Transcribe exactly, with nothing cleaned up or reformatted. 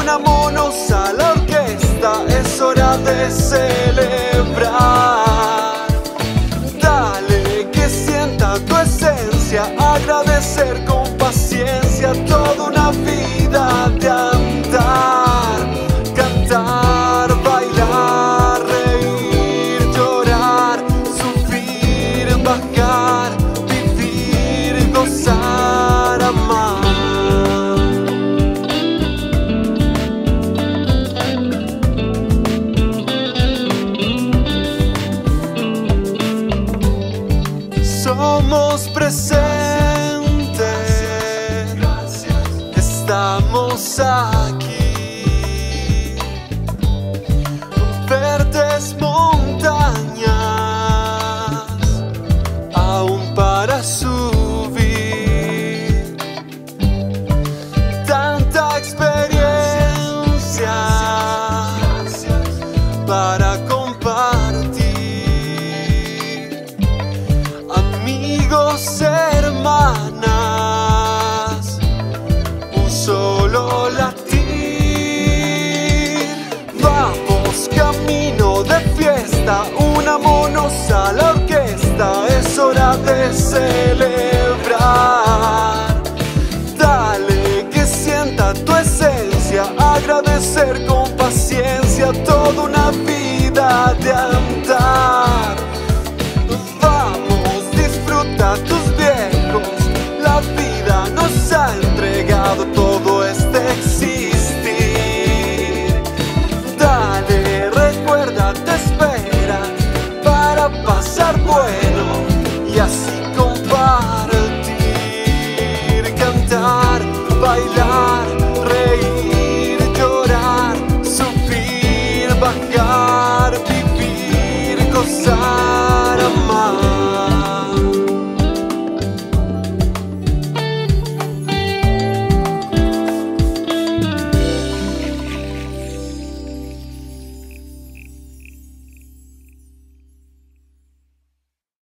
unámonos a la orquesta, es hora de celebrar. Dale que sienta tu esencia, agradecer con paciencia toda una vida de andar, cantar, bailar, reír, llorar, sufrir, bajar, vivir, gozar, amar. Somos presentes, estamos aquí, verdes montañas, aún para subir, tanta experiencia para compartir. Amigos, hermanas, un solo latir. Vamos camino de fiesta, unámonos a la orquesta, es hora de celebrar. Dale que sienta tu esencia, agradecer con paciencia toda una vida de andar. Tus viejos, la vida nos ha entregado todo este existir. Dale, recuerda, te espera para pasar bueno y así compartir, cantar, bailar, reír, llorar, sufrir, bajar, vivir, gozar.